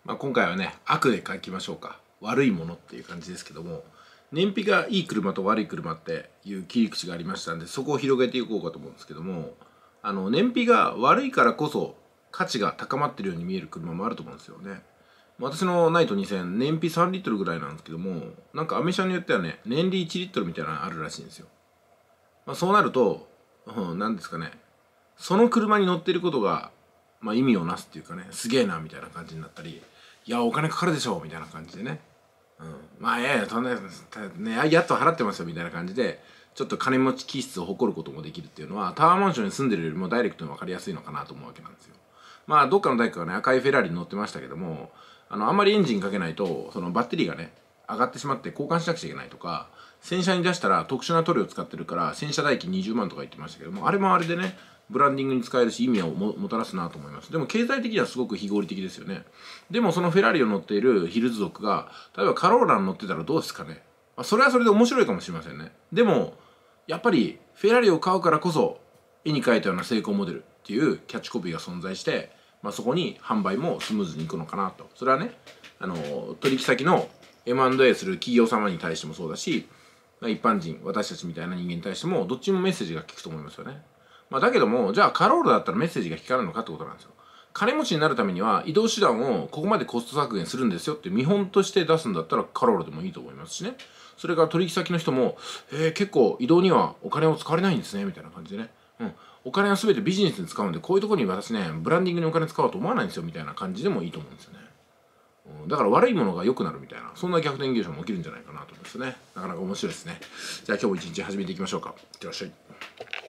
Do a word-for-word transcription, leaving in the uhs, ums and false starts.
まあ、今回はね、悪で書きましょうか。悪いものっていう感じですけども、燃費がいい車と悪い車っていう切り口がありましたんで、そこを広げていこうかと思うんですけども、あの燃費が悪いからこそ価値が高まってるように見える車もあると思うんですよね。私のナイトにせん、燃費さんリットルぐらいなんですけども、なんかアメ車によってはね、燃費いちリットルみたいなのがあるらしいんですよ。まあ、そうなると、うん、なんですかね、その車に乗ってることが、まあ、意味をなすっていうかね、すげえなみたいな感じになったり、いやお金かかるでしょみたいな感じでね、うん、まあいやいやそんなねやっと払ってますよみたいな感じでちょっと金持ち気質を誇ることもできるっていうのはタワーマンションに住んでるよりもダイレクトに分かりやすいのかなと思うわけなんですよ。まあどっかの誰かがね赤いフェラーリに乗ってましたけども、あのあんまりエンジンかけないとそのバッテリーがね上がってしまって交換しなくちゃいけないとか、洗車に出したら特殊な塗料を使ってるから洗車代金にじゅうまんとか言ってましたけども、あれもあれでねブランディングに使えるし意味を も, もたらすなと思います。でも経済的にはすごく非合理的ですよね。でもそのフェラーリを乗っているヒルズ族が例えばカローラに乗ってたらどうですかね。まあ、それはそれで面白いかもしれませんね。でもやっぱりフェラーリを買うからこそ絵に描いたような成功モデルっていうキャッチコピーが存在して、まあ、そこに販売もスムーズにいくのかなと。それはねあの取引先の エムアンドエー する企業様に対してもそうだし、一般人私たちみたいな人間に対してもどっちもメッセージが効くと思いますよね。まあ、だけどもじゃあカローラだったらメッセージが光るのかってことなんですよ。金持ちになるためには移動手段をここまでコスト削減するんですよって見本として出すんだったらカローラでもいいと思いますしね。それから取引先の人も、えー、結構移動にはお金を使われないんですねみたいな感じでね、うん、お金は全てビジネスに使うんでこういうところに私ねブランディングにお金使おうと思わないんですよみたいな感じでもいいと思うんですよね。うん、だから悪いものが良くなるみたいな、そんな逆転現象も起きるんじゃないかなと思いますね。なかなか面白いですね。じゃあ今日も一日始めていきましょうか。いってらっしゃい。